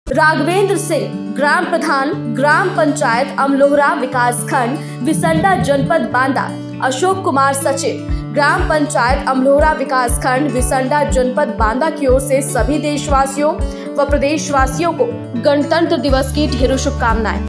राघवेंद्र सिंह, ग्राम प्रधान, ग्राम पंचायत अमलोहरा विकास खंड, विसंडा, जनपद बांदा। अशोक कुमार, सचिव, ग्राम पंचायत अमलोहरा विकास खंड, विसंडा, जनपद बांदा की ओर से सभी देशवासियों व प्रदेशवासियों को गणतंत्र दिवस की ढेरों शुभकामनाएं।